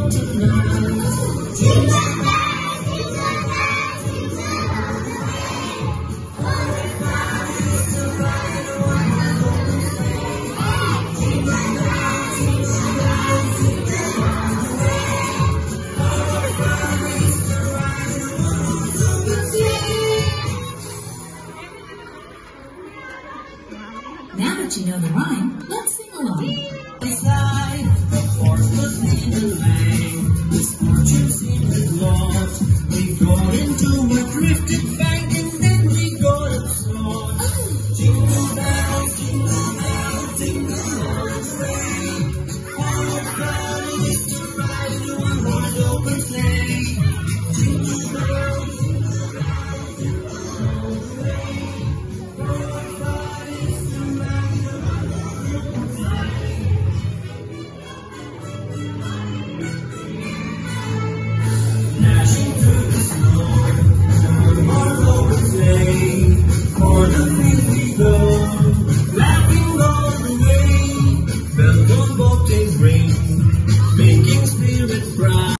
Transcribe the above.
Now that you know the rhyme, let's sing along. Beside the horse was in the lane, his fortune seemed lost. We go into